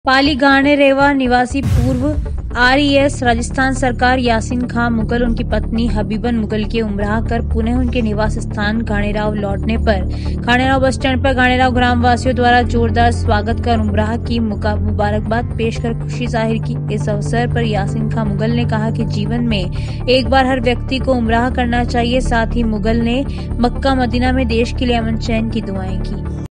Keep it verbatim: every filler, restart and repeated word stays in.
पाली गानेरेवा निवासी पूर्व आरईएस राजस्थान सरकार यासीन खान मुगल उनकी पत्नी हबीबन मुगल के उमराह कर पुनः उनके निवास स्थान गानेराव लौटने पर गानेराव बस स्टैंड पर गानेराव ग्रामवासियों द्वारा जोरदार स्वागत कर उमराह की मुबारकबाद पेश कर खुशी जाहिर की। इस अवसर पर यासीन खान मुगल ने कहा कि जीवन में एक बार हर व्यक्ति को उमराह करना चाहिए। साथ ही मुगल ने मक्का मदीना में देश के लिए अमन चैन की दुआएं की।